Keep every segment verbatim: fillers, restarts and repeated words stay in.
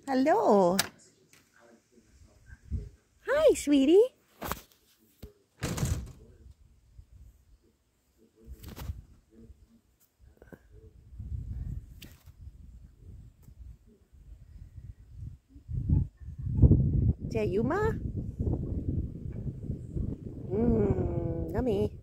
Hello. Hi, sweetie. Is that you, Ma? Mmm, yummy.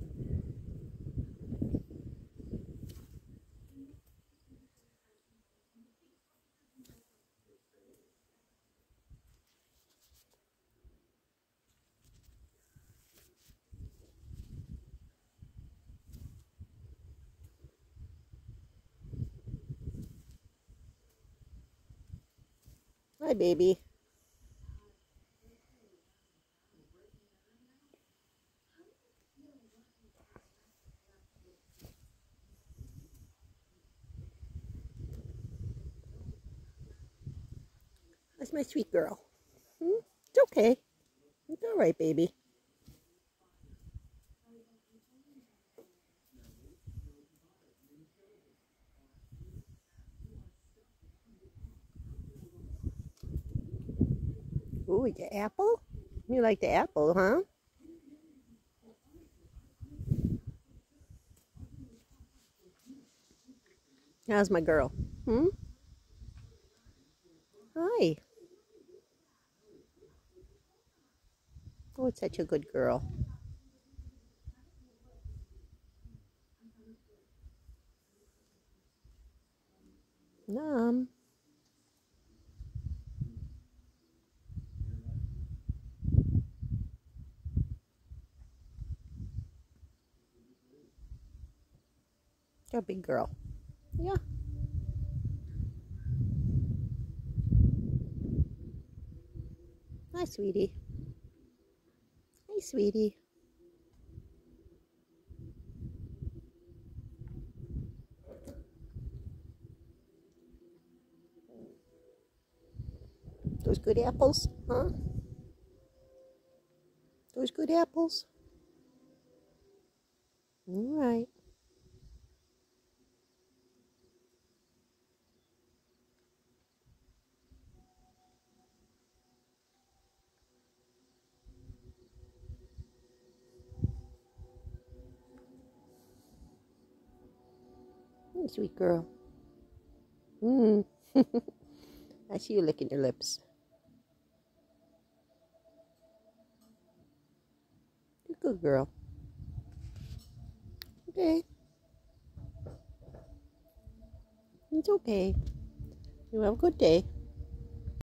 Hi, baby. That's my sweet girl. Hmm? It's okay. It's all right, baby. Ooh, the apple? You like the apple, huh? How's my girl? Hmm? Hi. Oh, it's such a good girl. Nom. You're a big girl. Yeah. Hi, sweetie. Hi, sweetie. Those good apples, huh? Those good apples? All right. Hey, sweet girl. Mmm. I see you licking your lips. You're a good girl. Okay. It's okay. You have a good day.